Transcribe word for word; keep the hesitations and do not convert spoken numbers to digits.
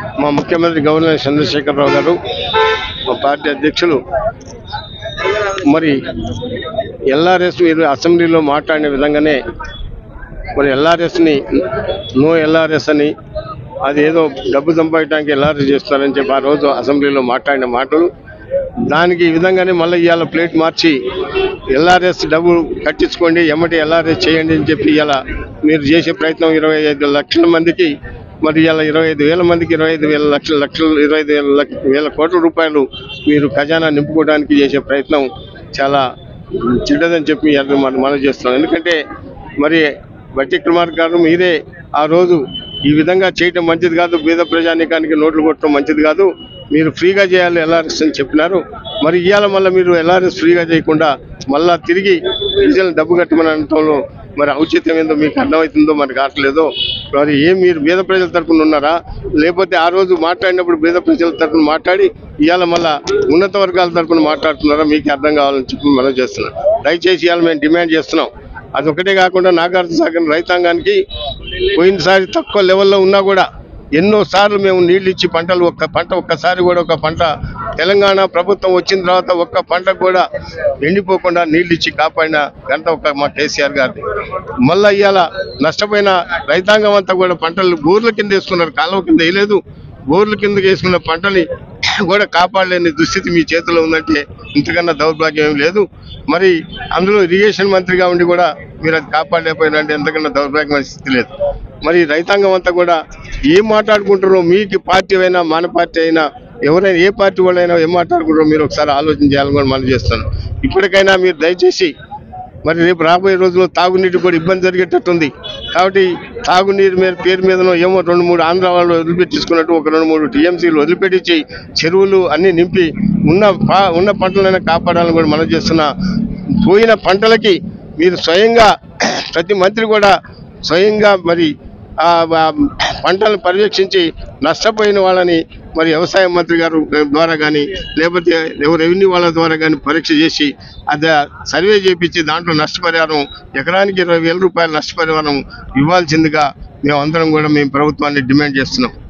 మా ముఖ్యమంత్రి గవర్నర్ చంద్రశేఖరరావు గారు, మా పార్టీ అధ్యక్షులు మరి ఎల్ఆర్ఎస్ మీరు అసెంబ్లీలో మాట్లాడిన విధంగానే మరి ఎల్ఆర్ఎస్ని నో ఎల్ఆర్ఎస్ అని అది ఏదో డబ్బు సంపాదించడానికి ఎల్ఆర్ఎస్ చేస్తారని చెప్పి ఆ రోజు అసెంబ్లీలో మాట్లాడిన మాటలు, దానికి ఈ విధంగానే మళ్ళీ ఇవాళ ప్లేట్ మార్చి ఎల్ఆర్ఎస్ డబ్బు కట్టించుకోండి, ఎమ్మటి ఎల్ఆర్ఎస్ చేయండి అని చెప్పి ఇలా మీరు చేసే ప్రయత్నం ఇరవై ఐదు లక్షల మందికి మరి ఇలా ఇరవై ఐదు వేల మందికి ఇరవై ఐదు వేల లక్షల లక్షలు ఇరవై ఐదు వేల వేల కోట్ల రూపాయలు మీరు ఖజానా నింపుకోవడానికి చేసే ప్రయత్నం చాలా చెడ్డదని చెప్పి మనం మనం చేస్తున్నాం. ఎందుకంటే మరి బట్టి కుమార్ గారు మీరే ఆ రోజు ఈ విధంగా చేయటం మంచిది కాదు, పేద ప్రజానీకానికి నోట్లు కొట్టడం మంచిది కాదు, మీరు ఫ్రీగా చేయాలి ఎల్ఆర్ఎస్ అని చెప్పినారు. మరి ఇవాళ మళ్ళీ మీరు ఎల్ఆర్ఎస్ ఫ్రీగా చేయకుండా మళ్ళా తిరిగి ప్రజలు డబ్బు కట్టమని అనటంలో మరి ఔచిత్యం ఏందో మీకు అర్థమవుతుందో మనకు కావట్లేదో. మరి ఏం మీరు పేద ప్రజల తరఫున ఉన్నారా, లేకపోతే ఆ రోజు మాట్లాడినప్పుడు పేద ప్రజల తరఫున మాట్లాడి ఇవాళ మళ్ళా ఉన్నత వర్గాల తరఫున మాట్లాడుతున్నారా, మీకు అర్థం కావాలని చెప్పి మనం చేస్తున్నాం. దయచేసి ఇవాళ మేము డిమాండ్ చేస్తున్నాం. అదొకటే కాకుండా నాగార్జున సాగర్ రైతాంగానికి పోయినసారి తక్కువ లెవెల్లో ఉన్నా కూడా ఎన్నోసార్లు మేము నీళ్ళు ఇచ్చి పంటలు ఒక్క పంట ఒక్కసారి కూడా ఒక పంట తెలంగాణ ప్రభుత్వం వచ్చిన తర్వాత ఒక్క పంటకు కూడా ఎండిపోకుండా నీళ్ళు ఇచ్చి కాపాడిన గంట ఒక మా కేసీఆర్ గారిని. మళ్ళీ ఇవాళ నష్టపోయిన రైతాంగం అంతా కూడా పంటలు బోర్ల కింద వేసుకున్నారు, కాలువ కింద వేయలేదు. బోర్ల కిందకి వేసుకున్న పంటని కూడా కాపాడలేని దుస్థితి మీ చేతిలో ఉందంటే ఇంతకన్నా దౌర్భాగ్యం ఏం లేదు. మరి అందులో ఇరిగేషన్ మంత్రిగా ఉండి కూడా మీరు అది కాపాడలేకపోయినంటే ఎంతకన్నా దౌర్భాగ్యమైన స్థితి లేదు. మరి రైతాంగం అంతా కూడా ఏం మాట్లాడుకుంటారో, మీకు పార్టీ అయినా మన పార్టీ అయినా ఎవరైనా ఏ పార్టీ వాళ్ళైనా ఏం మాట్లాడుకుంటారో మీరు ఒకసారి ఆలోచన చేయాలని కూడా మనం చేస్తాను. ఇప్పటికైనా మీరు దయచేసి మరి రేపు రాబోయే రోజుల్లో తాగునీటి కూడా ఇబ్బంది జరిగేటట్టుంది. కాబట్టి తాగునీరు మీద పేరు మీదనో ఏమో రెండు మూడు ఆంధ్ర వాళ్ళు వదిలిపెట్టించుకున్నట్టు ఒక రెండు మూడు టీఎంసీలు వదిలిపెట్టించి చెరువులు అన్నీ నింపి ఉన్న ఉన్న పంటలైనా కాపాడాలని కూడా మనం చేస్తున్న. పోయిన పంటలకి మీరు స్వయంగా ప్రతి మంత్రి కూడా స్వయంగా మరి పంటలను పర్యవేక్షించి నష్టపోయిన వాళ్ళని మరి వ్యవసాయ మంత్రి గారు ద్వారా కానీ లేకపోతే రెవెన్యూ వాళ్ళ ద్వారా కానీ పరీక్ష చేసి అది సర్వే చేయించి దాంట్లో నష్టపరిహారం ఎకరానికి ఇరవై వేల రూపాయల నష్టపరిహారం ఇవ్వాల్సిందిగా మేము అందరం కూడా మేము ప్రభుత్వాన్ని డిమాండ్ చేస్తున్నాం.